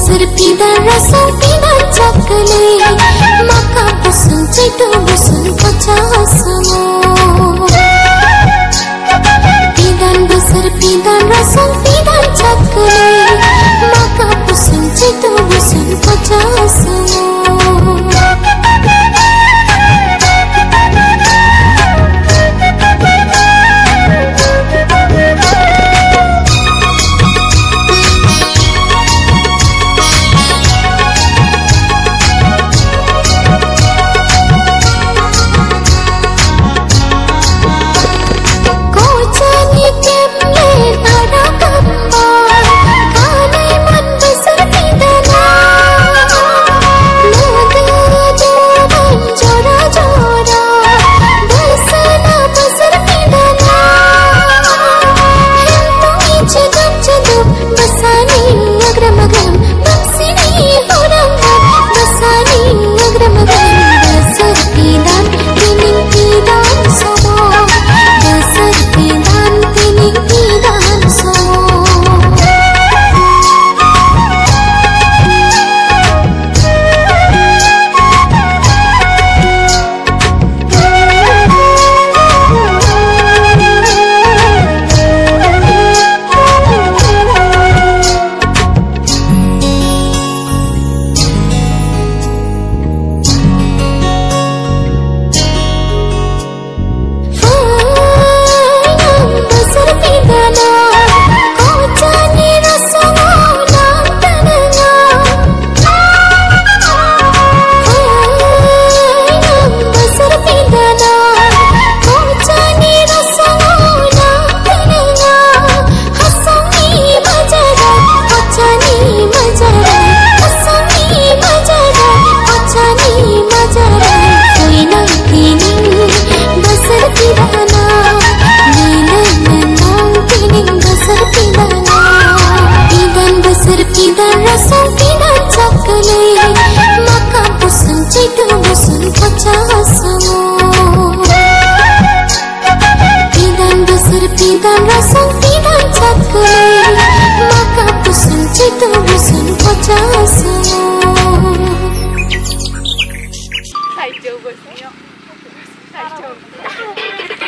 besar pidan rasa pidan cakle maka busun citu busun kaca samo pidan besar pidan rasa pidan cakle maka busun citu busun kaca samo pidan rasa pidan cakle maka busun citu busun kaca samo Sai châu bớt nhá. Sai châu.